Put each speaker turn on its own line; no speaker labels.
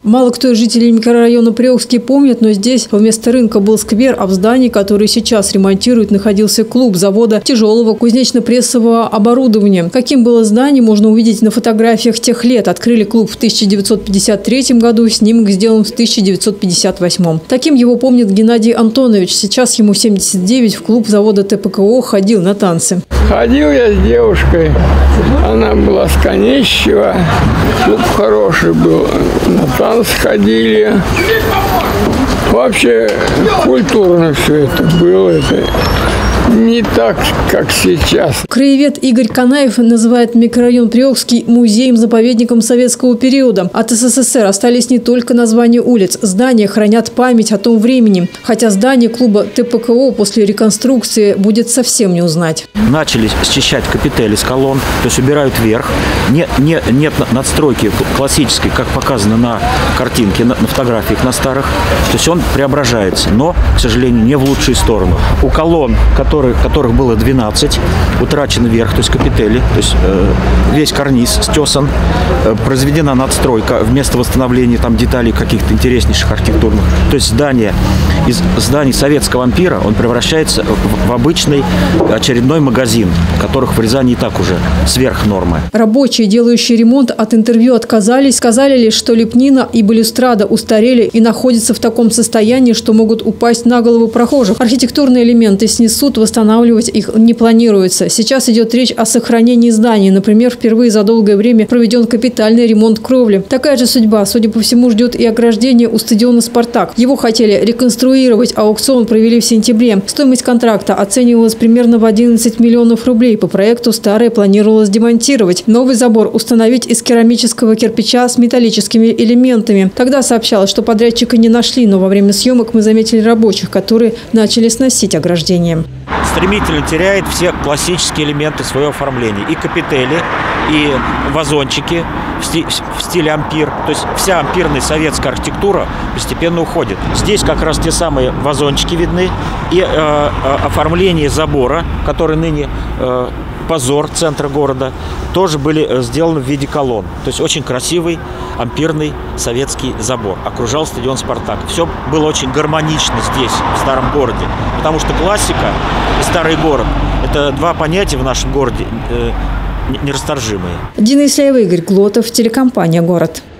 Мало кто из жителей микрорайона Приокский помнит, но здесь вместо рынка был сквер, а в здании, который сейчас ремонтируют, находился клуб завода тяжелого кузнечно-прессового оборудования. Каким было здание, можно увидеть на фотографиях тех лет. Открыли клуб в 1953 году, снимок сделан в 1958. Таким его помнит Геннадий Антонович. Сейчас ему 79, в клуб завода ТПКО ходил на танцы.
Ходил я с девушкой, она была с Конищева, клуб хороший был, на танцы ходили. Вообще культурно все это было, это не так, как сейчас.
Краевед Игорь Канаев называет микрорайон Приокский музеем-заповедником советского периода. От СССР остались не только названия улиц. Здания хранят память о том времени. Хотя здание клуба ТПКО после реконструкции будет совсем не узнать.
Начали счищать капители с колонн, то есть убирают верх. Нет надстройки классической, как показано на картинке, на фотографиях на старых. То есть он преображается, но, к сожалению, не в лучшую сторону. У колонн, которых было 12, утрачен верх, то есть капители, то есть весь карниз стесан, произведена надстройка вместо восстановления там деталей каких-то интереснейших архитектурных. То есть здание из зданий советского ампира он превращается в обычный очередной магазин, которых в Рязани и так уже сверх нормы.
Рабочие, делающие ремонт, от интервью отказались, сказали лишь, что лепнина и балюстрада устарели и находятся в таком состоянии, что могут упасть на голову прохожих. Архитектурные элементы снесут, восстанавливать их не планируется. Сейчас идет речь о сохранении зданий. Например, впервые за долгое время проведен капитальный ремонт кровли. Такая же судьба, судя по всему, ждет и ограждение у стадиона «Спартак». Его хотели реконструировать, аукцион провели в сентябре. Стоимость контракта оценивалась примерно в 11 миллионов рублей. По проекту старое планировалось демонтировать. Новый забор установить из керамического кирпича с металлическими элементами. Тогда сообщалось, что подрядчика не нашли, но во время съемок мы заметили рабочих, которые начали сносить ограждение.
Стремительно теряет все классические элементы своего оформления. И капители, и вазончики в стиле ампир. То есть вся ампирная советская архитектура постепенно уходит. Здесь как раз те самые вазончики видны. И оформление забора, который ныне позор центра города, тоже были сделаны в виде колонн. То есть очень красивый ампирный советский забор. Окружал стадион «Спартак». Все было очень гармонично здесь, в старом городе. Потому что классика и старый город – это два понятия в нашем городе нерасторжимые.
Дина Исляева, Игорь Глотов, телекомпания «Город».